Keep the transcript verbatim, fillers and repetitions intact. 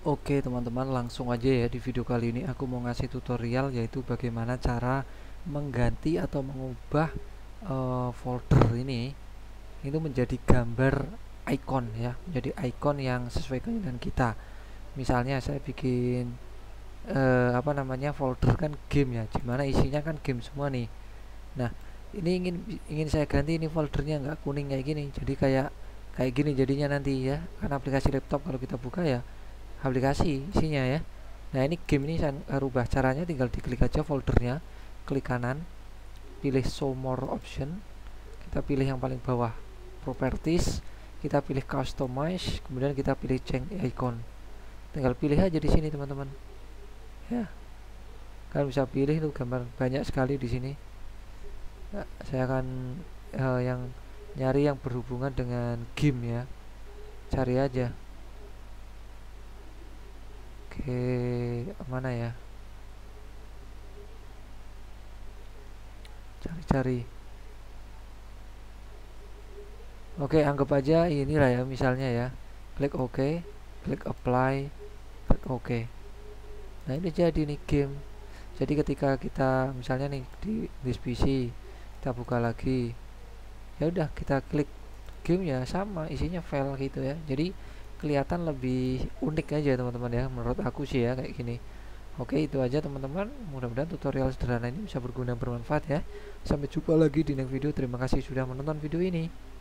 Oke teman-teman, langsung aja ya. Di video kali ini aku mau ngasih tutorial, yaitu bagaimana cara mengganti atau mengubah uh, folder ini itu menjadi gambar icon ya, menjadi icon yang sesuai keinginan kita. Misalnya saya bikin uh, apa namanya folder kan game ya, dimana isinya kan game semua nih. Nah, ini ingin ingin saya ganti ini foldernya nggak kuning kayak gini, jadi kayak kayak gini jadinya nanti ya, karena aplikasi laptop kalau kita buka ya aplikasi isinya ya. Nah, ini game ini saya rubah caranya, tinggal diklik aja foldernya, klik kanan, pilih show more option, kita pilih yang paling bawah properties, kita pilih customize, kemudian kita pilih change icon. Tinggal pilih aja di sini teman-teman. Ya, kalian bisa pilih itu gambar banyak sekali di sini. Nah, saya akan uh, yang nyari yang berhubungan dengan game ya. Cari aja. Oke, mana ya? Cari-cari. Oke, anggap aja inilah ya misalnya ya. Klik OK, klik apply, klik OK. Nah, ini jadi nih game. Jadi ketika kita misalnya nih di this P C, kita buka lagi. Ya udah, kita klik game ya sama isinya file gitu ya. Jadi kelihatan lebih unik aja teman-teman ya, menurut aku sih ya kayak gini. Oke, itu aja teman-teman. Mudah-mudahan tutorial sederhana ini bisa berguna, bermanfaat ya. Sampai jumpa lagi di next video. Terima kasih sudah menonton video ini.